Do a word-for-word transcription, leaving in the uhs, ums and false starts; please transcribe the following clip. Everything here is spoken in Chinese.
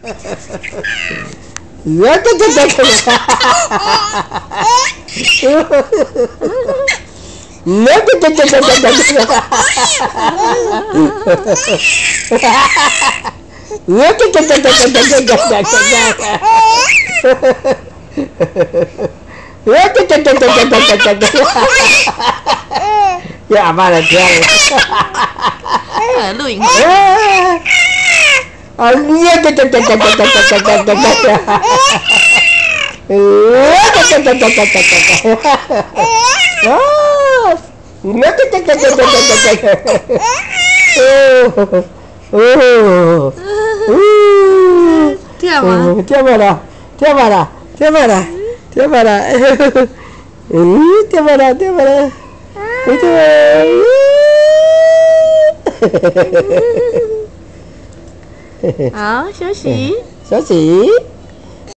我这这这这，我这这这这这这，我这这这这这这这这这，我这这这这这这这这，呀妈的天！ 呃，录影。 啊！你这这这这这这这这这这这，呃，这这这这这这这这，啊！我这这这这这这这这，哦哦哦， 跳吗？ 跳吧啦，跳吧啦，跳吧啦，跳吧啦，嗯，跳吧啦，跳吧啦，跳吧啦。 好，休息。 休息。